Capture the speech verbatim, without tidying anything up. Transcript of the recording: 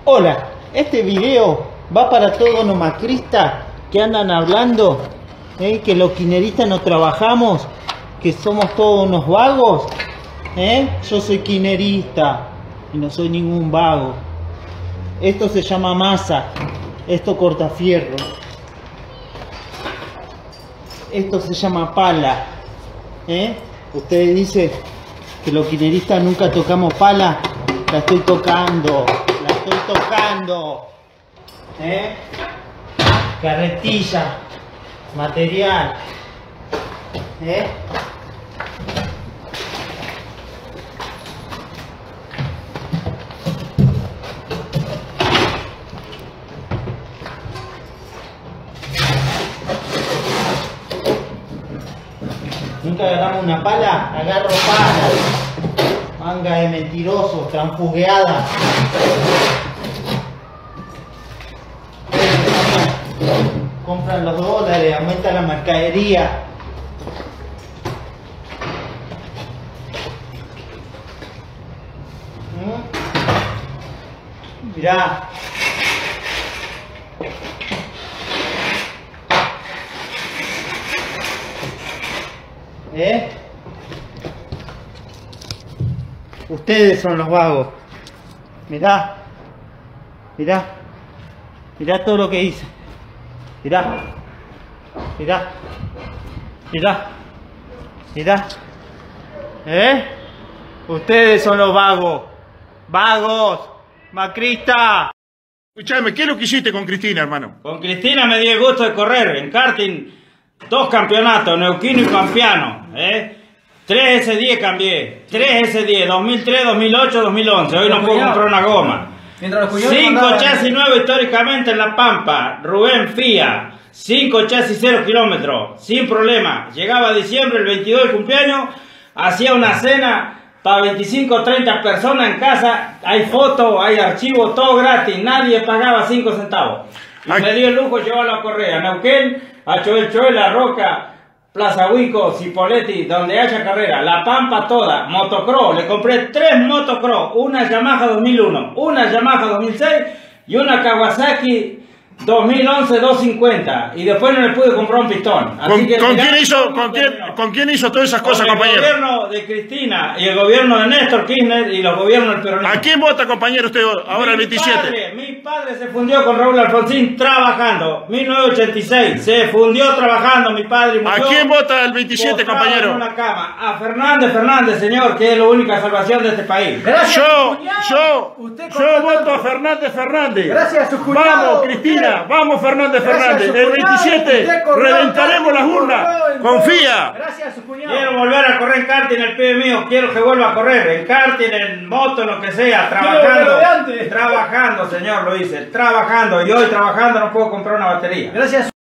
Hola, este video va para todos los macristas que andan hablando ¿eh? que los kirchneristas no trabajamos, que somos todos unos vagos. ¿eh? Yo soy kirchnerista y no soy ningún vago. Esto se llama masa, esto corta fierro, esto se llama pala. ¿eh? Ustedes dicen que los kirchneristas nunca tocamos pala. La estoy tocando, la estoy tocando. ¿eh? Carretilla, material. ¿eh? Nunca agarramos una pala, agarro pala. Manga de mentirosos, transfugueada. Compran los dólares, aumenta la mercadería. ¿Mm? Mirá. ¿Eh? Ustedes son los vagos. Mirá. Mirá. Mirá todo lo que hice. Mirá. Mirá. Mirá. Mirá. ¿Eh? Ustedes son los vagos. Vagos. Macrista. Escuchame, ¿qué es lo que hiciste con Cristina, hermano? Con Cristina me di el gusto de correr en karting dos campeonatos, neuquino y pampeano, ¿eh? tres ese diez cambié, tres ese diez, dos mil tres, dos mil ocho, dos mil once, hoy no puedo comprar una goma. cinco chasis nuevos históricamente en La Pampa, Rubén Fía, cinco chasis cero kilómetros, sin problema. Llegaba a diciembre, el veintidós del cumpleaños, hacía una cena para veinticinco o treinta personas en casa, hay fotos, hay archivos, todo gratis, nadie pagaba cinco centavos. Y me dio el lujo de llevarlo a Correa, Neuquén, a Choel Choel, La Roca, Plaza Huico, Cipolletti, donde haya carrera, La Pampa toda, motocross, le compré tres motocross, una Yamaha dos mil uno, una Yamaha dos mil seis y una Kawasaki dos mil once doscientos cincuenta, y después no le pude comprar un pistón. Así ¿Con, que ¿con, quién hizo, con, quién, ¿Con quién hizo todas esas cosas, compañero? El gobierno de Cristina y el gobierno de Néstor Kirchner y los gobiernos del peronismo. ¿A quién vota, compañero, usted ahora el veintisiete? Padre, mi padre se fundió con Raúl Alfonsín trabajando, mil novecientos ochenta y seis, se fundió trabajando mi padre y murió. ¿A quién vota el veintisiete, compañero? En una cama. A Fernández Fernández, señor, que es la única salvación de este país. Gracias, yo, yo, yo voto a Fernández Fernández. Gracias a su cuñado. Vamos, Cristina, usted. vamos, Fernández Fernández. El veintisiete reventaremos las urnas. Confía. Gracias a su cuñado. Quiero volver a correr en karting, el pibe mío, quiero que vuelva a correr en karting, en moto, lo que sea, trabajando. Trabajando, señor, lo hice, trabajando. Y hoy trabajando no puedo comprar una batería. Gracias.